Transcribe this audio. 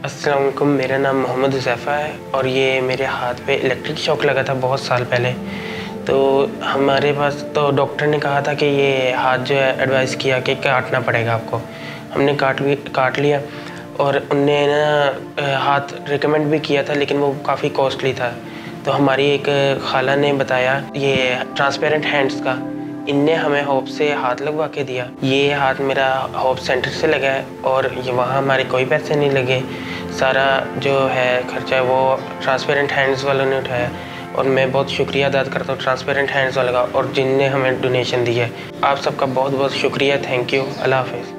अस्सलाम वालेकुम, मेरा नाम मोहम्मद हुज़ैफ़ा है और ये मेरे हाथ पे इलेक्ट्रिक शॉक लगा था बहुत साल पहले। तो हमारे पास तो डॉक्टर ने कहा था कि ये हाथ जो है एडवाइस किया कि काटना पड़ेगा आपको। हमने काट लिया और उनने ना हाथ रिकमेंड भी किया था, लेकिन वो काफ़ी कॉस्टली था। तो हमारी एक खाला ने बताया ये ट्रांसपेरेंट हैंड्स का, इनने हमें होप से हाथ लगवा के दिया। ये हाथ मेरा होप सेंटर से लगा है और ये वहाँ हमारे कोई पैसे नहीं लगे। सारा जो है खर्चा है वो ट्रांसपेरेंट हैंड्स वालों ने उठाया और मैं बहुत शुक्रिया अदा करता हूँ ट्रांसपेरेंट हैंड्स वालों का और जिनने हमें डोनेशन दी है। आप सबका बहुत बहुत शुक्रिया, थैंक यू, अल्लाह हाफ़िज़।